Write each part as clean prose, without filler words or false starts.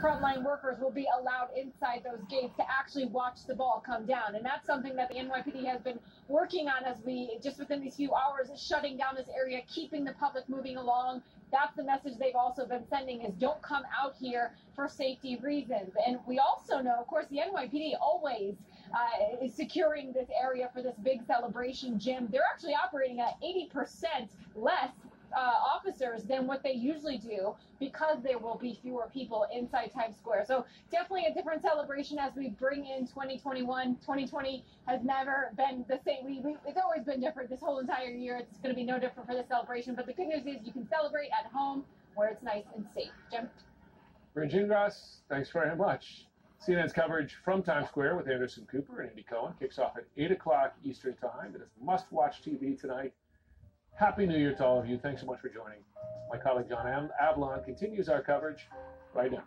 frontline workers will be allowed inside those gates to actually watch the ball come down. And that's something that the NYPD has been working on as we, just within these few hours, is shutting down this area, keeping the public moving along. That's the message they've also been sending, is don't come out here for safety reasons. And we also know, of course, the NYPD always is securing this area for this big celebration gym. They're actually operating at 80% less officers than what they usually do, because there will be fewer people inside Times Square. So definitely a different celebration as we bring in 2021. 2020 has never been the same. It's always been different this whole entire year. It's going to be no different for this celebration. But the good news is you can celebrate at home where it's nice and safe. Jim? Bryn Gingras, thanks very much. CNN's coverage from Times Square with Anderson Cooper and Andy Cohen kicks off at 8 o'clock Eastern Time. It is must-watch TV tonight. Happy New Year to all of you. Thanks so much for joining. My colleague John Avlon continues our coverage right now.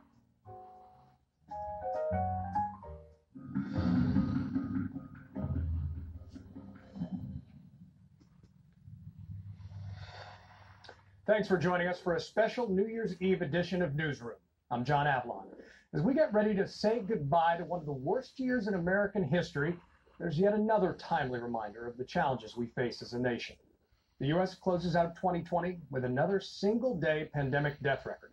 Thanks for joining us for a special New Year's Eve edition of Newsroom. I'm John Avlon. As we get ready to say goodbye to one of the worst years in American history, there's yet another timely reminder of the challenges we face as a nation. The U.S. closes out 2020 with another single-day pandemic death record,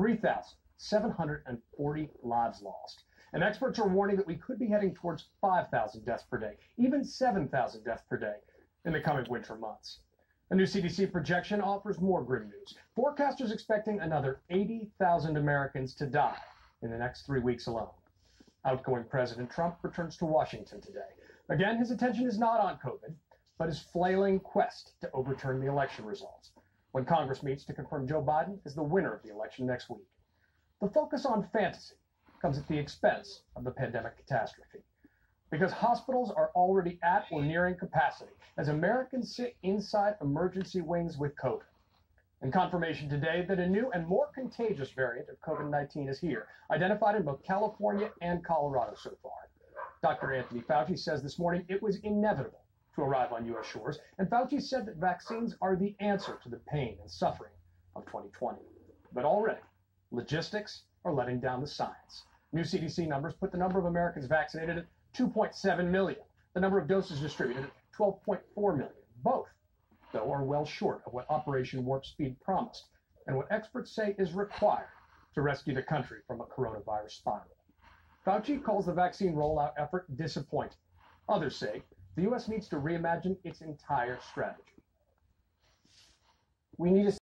3,740 lives lost. And experts are warning that we could be heading towards 5,000 deaths per day, even 7,000 deaths per day in the coming winter months. A new CDC projection offers more grim news. Forecasters expecting another 80,000 Americans to die in the next 3 weeks alone. Outgoing President Trump returns to Washington today. Again, his attention is not on COVID, but his flailing quest to overturn the election results, when Congress meets to confirm Joe Biden as the winner of the election next week. The focus on fantasy comes at the expense of the pandemic catastrophe, because hospitals are already at or nearing capacity as Americans sit inside emergency wings with COVID. And confirmation today that a new and more contagious variant of COVID-19 is here, identified in both California and Colorado so far. Dr. Anthony Fauci says this morning it was inevitable to arrive on U.S. shores, and Fauci said that vaccines are the answer to the pain and suffering of 2020. But already, logistics are letting down the science. New CDC numbers put the number of Americans vaccinated at 2.7 million, the number of doses distributed at 12.4 million. Both, though, are well short of what Operation Warp Speed promised, and what experts say is required to rescue the country from a coronavirus spiral. Fauci calls the vaccine rollout effort disappointing. Others say the U.S. needs to reimagine its entire strategy. We need a